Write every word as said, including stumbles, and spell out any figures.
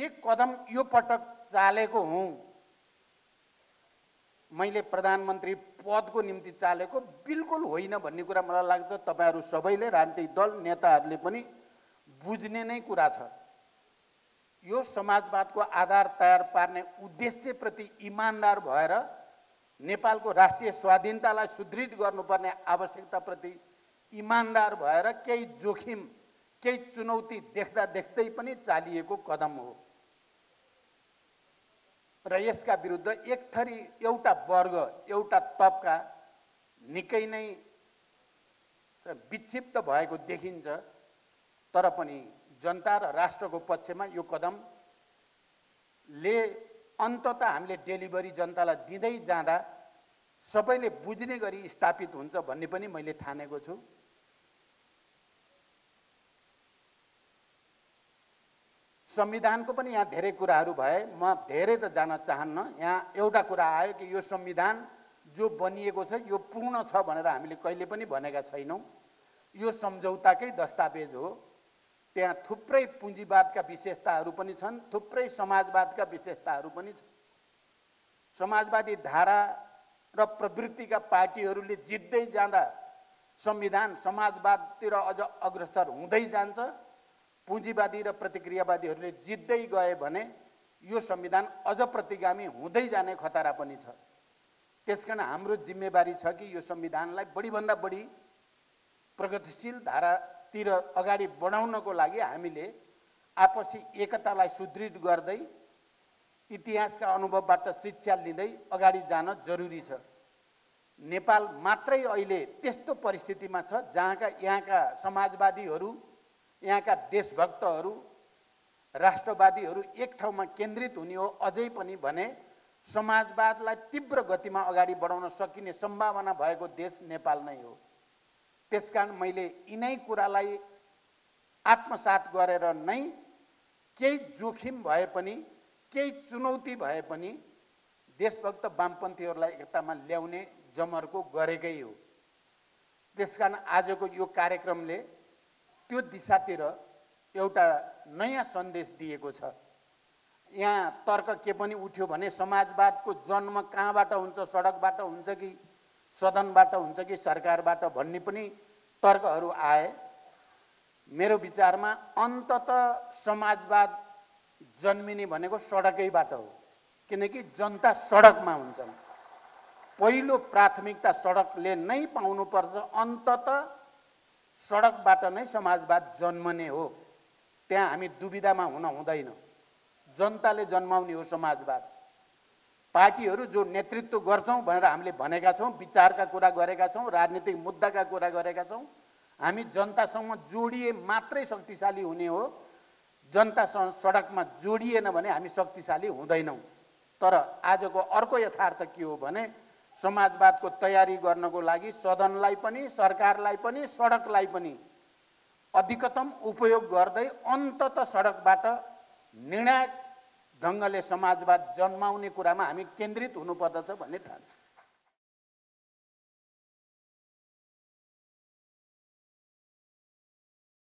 एक कदम यो पटक चालेको हुँ, मैले प्रधानमन्त्री पदको निम्ति चालेको बिल्कुल होइन भन्ने कुरा मलाई लाग्छ तपाईहरु सबैले, राजनीतिक दल नेताहरूले पनि बुझ्ने नै कुरा छ। यो समाजवादको आधार तयार पार्ने उद्देश्यप्रति इमानदार भएर नेपालको राष्ट्रिय स्वाधीनतालाई सुदृढ गर्नुपर्ने आवश्यकताप्रति इमानदार भएर केही जोखिम, केही चुनौती देख्दा देख्दै पनि चालिएको कदम हो र यसका विरुद्ध एक थरी एउटा वर्ग, एउटा तबका निकै नै विक्षिप्त भएको देखिन्छ। तर पनि जनता र राष्ट्रको पक्षमा यो कदमले अन्ततः हामीले डेलिभरी जनतालाई दिँदै जाँदा सबैले बुझ्ने गरी स्थापित हुन्छ भन्ने पनि मैले ठानेको छु। संविधानको पनि यहाँ धेरै कुराहरू भए, म धेरै त जान चाहन्न। यहाँ एउटा कुरा आयो कि यो संविधान जो बनिएको छ यो पूर्ण छ भनेर हामीले कहिले पनि भनेका छैनौं। यो सम्झौताकै दस्तावेज हो। त्यहाँ थुप्रै पुँजीवादका विशेषताहरू पनि छन्, थुप्रै समाजवादका विशेषताहरू पनि छन्। समाजवादी धारा र प्रवृत्तिका पार्टीहरूले जित्दै जाँदा संविधान समाजवादतिर अझ अग्रसर हुँदै जान्छ। पुँजीवादी र प्रतिक्रियावादीहरूले जित्दै गए भने यो संविधान अझ प्रतिगामी हुँदै जाने खतरा पनि छ। त्यसकारण हाम्रो जिम्मेवारी छ कि यो संविधानलाई बढीभन्दा बढी प्रगतिशील धारातिर अगाडि बढाउनको लागि हामीले आपसी एकतालाई सुदृढ गर्दै इतिहासका अनुभवबाट शिक्षा लिँदै अगाडि जान जरुरी छ। नेपाल मात्रै अहिले त्यस्तो परिस्थितिमा छ जहाँका यहाँका समाजवादीहरू, यहाँका देशभक्तहरू, राष्ट्रवादीहरू एक ठाउँमा केन्द्रित हुने हो अझै पनि भने समाजवादलाई तीव्र गतिमा अगाडि बढाउन सकिने सम्भावना भएको देश नेपाल नै हो। त्यसकारण मैले यिनै कुरालाई आत्मसात गरेर नै केही जोखिम भए पनि, केही चुनौती भए पनि देशभक्त वामपन्थीहरूलाई एकतामा ल्याउने जमर्को गरेकै हो। त्यसकारण आजको यो कार्यक्रमले त्यो दिशातिर एउटा नयाँ सन्देश दिएको छ। यहाँ तर्क के पनि उठ्यो भने समाजवादको जन्म कहाँबाट हुन्छ, सडकबाट हुन्छ कि सदनबाट हुन्छ कि सरकारबाट भन्ने पनि तर्कहरू आए। मेरो विचारमा अन्ततः समाजवाद जन्मिने भनेको सडकैबाट हो, किनकि जनता सडकमा हुन्छन्। पहिलो प्राथमिकता सडकले नै पाउनुपर्छ। अन्ततः सडकबाट नै समाजवाद जन्मने हो। त्यहाँ हामी दुविधामा हुन हुँदैन। जनताले जन्माउने हो समाजवाद। पार्टीहरू जो नेतृत्व गर्छौं भनेर हामीले भनेका छौं, विचारका कुरा गरेका छौं, राजनीतिक मुद्दाका कुरा गरेका छौं, हामी जनतासँग जोडिए मात्रै शक्तिशाली हुने हो। जनतासँग सडकमा जोडिएन भने हामी शक्तिशाली हुँदैनौं। तर आजको अर्को यथार्थ के हो भने समाजवादको तयारी गर्नको लागि सदनलाई पनि, सरकारलाई पनि, सडकलाई पनि अधिकतम उपयोग गर्दै अन्ततः सडकबाट निर्णायक ढंगले समाजवाद जन्माउने कुरामा हामी केन्द्रित हुनुपर्दछ भन्ने ठान्छु।